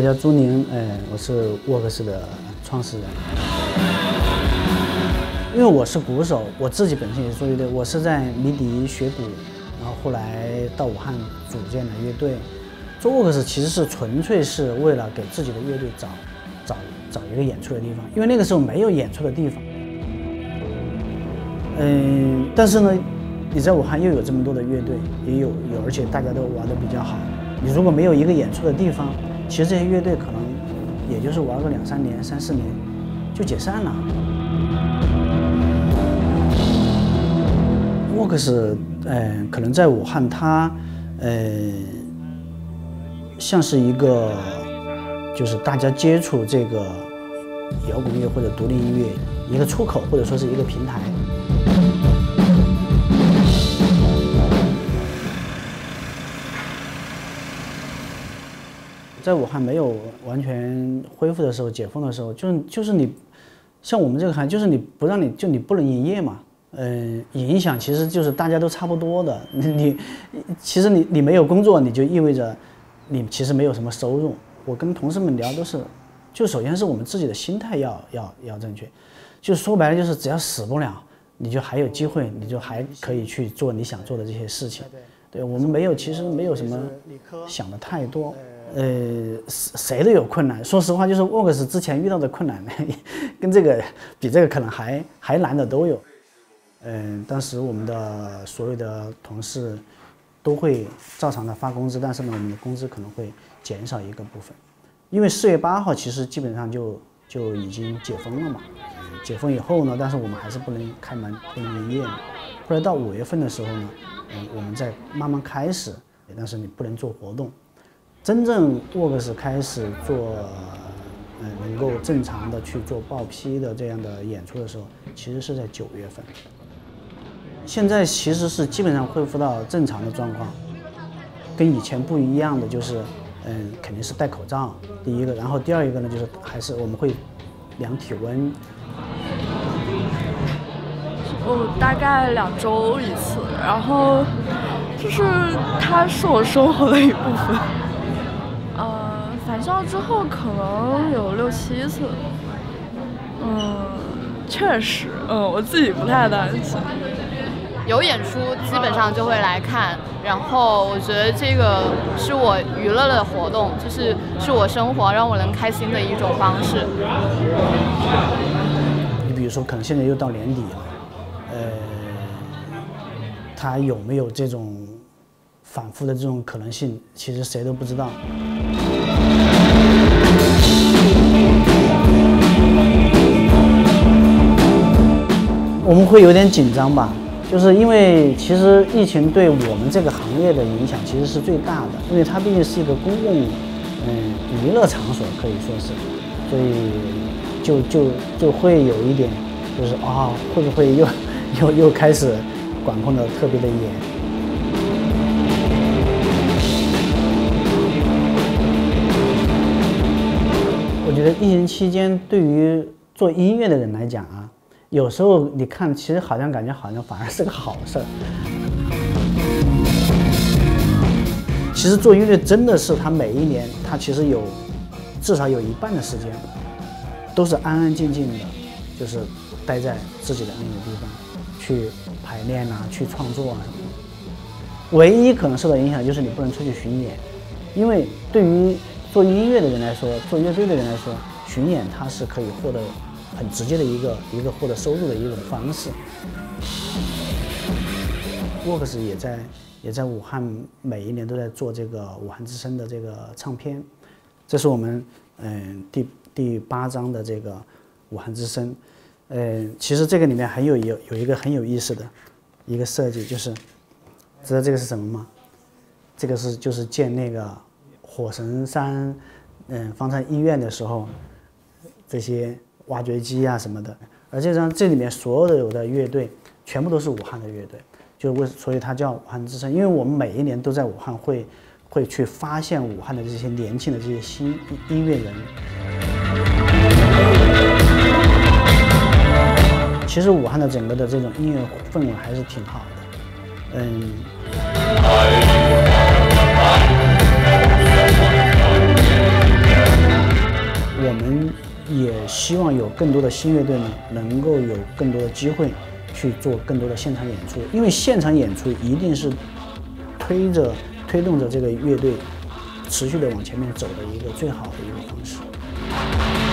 叫朱宁，我是Vox的创始人。因为我是鼓手，我自己本身也是做乐队，我是在迷笛学鼓，然后后来到武汉组建了乐队。做Vox其实是纯粹是为了给自己的乐队找一个演出的地方，因为那个时候没有演出的地方。但是呢，你在武汉又有这么多的乐队，也有，而且大家都玩得比较好。你如果没有一个演出的地方，其实这些乐队可能也就是玩个2、3年、3、4年就解散了。Vox可能在武汉它像是一个就是大家接触这个摇滚乐或者独立音乐一个出口，或者说是一个平台。在武汉没有完全恢复的时候，解封的时候，就是你像我们这个行业，就是你不能营业嘛。影响其实就是大家都差不多的。其实你没有工作，你就意味着你其实没有什么收入。我跟同事们聊都是，就首先是我们自己的心态要正确，就说白了就是只要死不了，你就还有机会，你就还可以去做你想做的这些事情。对，我们其实没有什么想的太多。谁都有困难，说实话，就是Vox之前遇到的困难，跟这个比这个可能还难的都有。当时我们的所有的同事都会照常的发工资，但是呢，我们的工资可能会减少一个部分，因为4月8号其实基本上就已经解封了嘛。解封以后呢，但是我们还是不能开门，不能营业。后来到5月份的时候呢，我们再慢慢开始，但是你不能做活动。真正Vox开始做能够正常的去做报批的这样的演出的时候，其实是在9月份。现在其实是基本上恢复到正常的状况，跟以前不一样的就是，肯定是戴口罩，第一个，然后第二一个呢，就是还是我们会量体温。 大概2周一次，然后就是它是我生活的一部分。返校之后可能有6、7次。确实，我自己不太担心。 有演出基本上就会来看，然后我觉得这个是我娱乐的活动，是我生活让我能开心的一种方式。 你比如说，可能现在又到年底了，它有没有这种反复的这种可能性，其实谁都不知道。我们会有点紧张吧。就是因为其实疫情对我们这个行业的影响其实是最大的，因为它毕竟是一个公共娱乐场所，可以说是，所以就会有一点就是会不会又开始管控的特别的严。我觉得疫情期间对于做音乐的人来讲啊，有时候你看，其实感觉反而是个好事儿。其实做音乐真的是他每一年，他其实至少有1半的时间都是安安静静的，就是待在自己的那个地方去排练啊，去创作啊什么的。唯一可能受到影响就是你不能出去巡演，因为对于做音乐的人来说，做乐队的人来说，巡演它是可以获得很直接的一个获得收入的一种方式。Vox也在武汉每一年都在做这个武汉之声的这个唱片，这是我们第8张的这个武汉之声。其实这个里面有一个很有意思的一个设计，就是知道这个是什么吗？这个就是建那个火神山方舱医院的时候，这些挖掘机啊什么的，而这里面所有的乐队全部都是武汉的乐队，所以它叫武汉之声。因为我们每一年都在武汉会去发现武汉的这些年轻的这些新音乐人。其实武汉的整个的这种音乐氛围还是挺好的， 我们也希望有更多的新乐队呢，能够有更多的机会去做更多的现场演出，因为现场演出一定是推动着这个乐队持续的往前面走的一个最好的一个方式。